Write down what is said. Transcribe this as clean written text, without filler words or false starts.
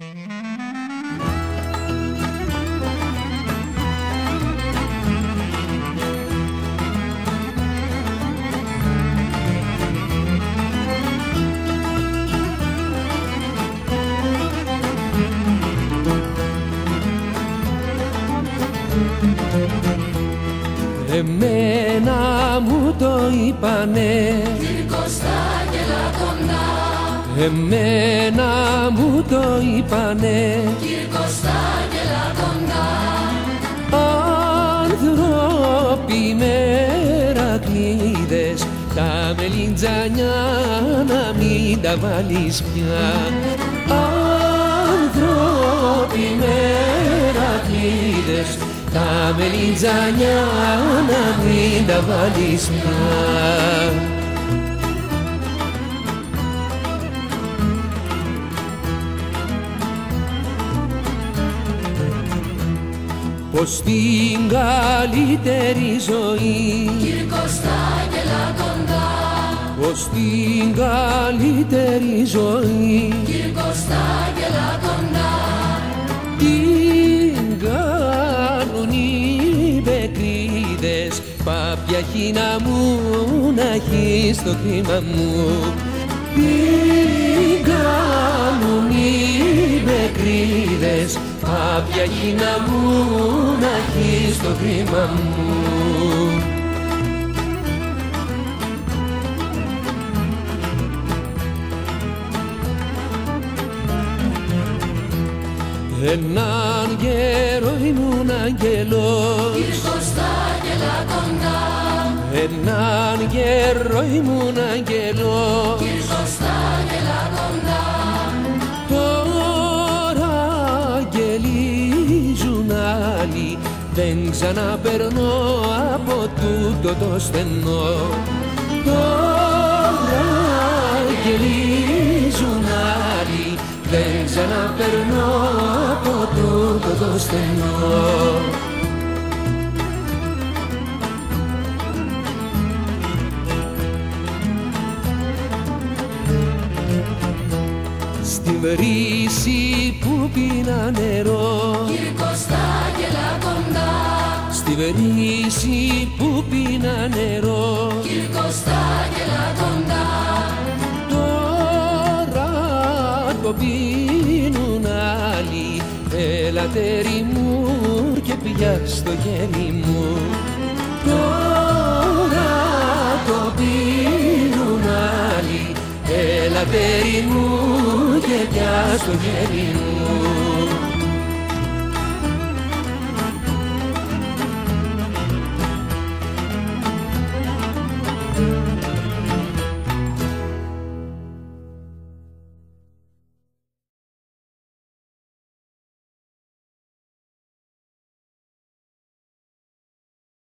Εμένα μου το είπανε Κυρκοστάγγελα κοντά. Εμένα μου το είπανε Κυρκοστάγγελα κοντά. Άνθρωποι μερακλείδες, τα μελιτζανιά να μην τα βάλεις πια. Άνθρωποι μερακλείδες, τα μελιτζανιά να μην τα βάλεις πια. Πως στην καλύτερη ζωή Κυρκοστάγγελα κοντά. πως στην καλύτερη ζωή Κυρκοστάγγελα κοντά. την κάνουν οι πεκρίδες, πάπια χίνα μου να έχει στο χρήμα μου. Την κάνουν οι πεκρίδες, πάπια χίνα μου να έχει στο χρήμα μου. Έναν γέρο ήμουν αγγελός, Κυρκοστάγγελα κοντά. έναν γέρο ήμουν αγγελός. Κυρκοστάγγελα κοντά. Τώρα αγγελίζουν άλλοι, δεν ξαναπερνώ από τούτο το στενό. Τώρα αγγελίζουν άλλοι, δεν ξαναπερνώ από τούτο το στενό. Στη βρύση που πίνα νερό, Κυρκοστάγγελα κοντά. στη βρύση που πίνα νερό, Κυρκοστάγγελα κοντά. τώρα το πίνουν άλλοι. Έλα τέρι μου και πια στο γέλι μου. Τώρα το πίνουν άλλοι. Έλα τέρι μου και πια στο γέλι μου.